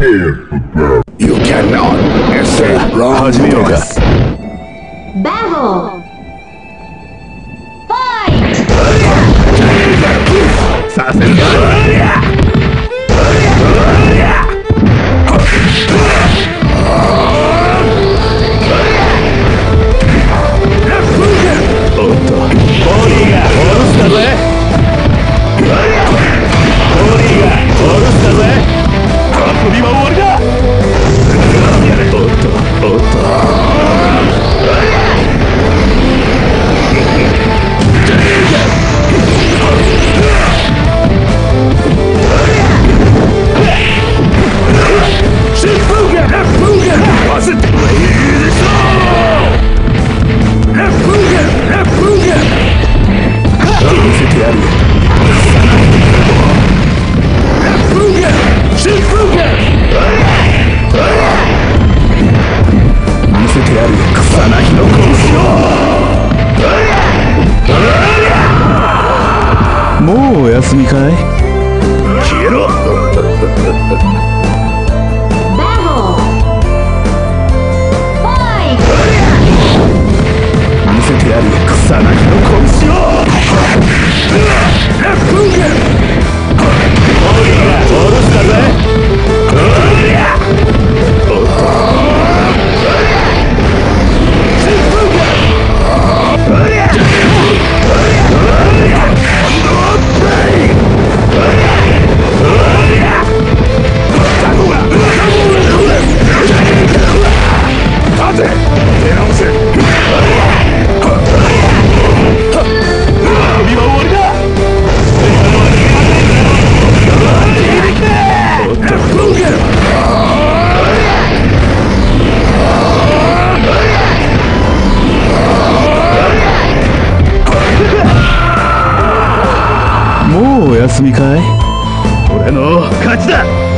You cannot escape wrong. 始めようか。 Battle! Fight! させるか。おっと、ボディが下ろしたぜ。ボディが下ろしたぜ。遊びは終わりだ。おっと、おっと。もうお休みかい？消えろ。見せてやるよ、草薙の拳を。ボディが下ろしたぜ。もうお休みかい？俺の勝ちだ。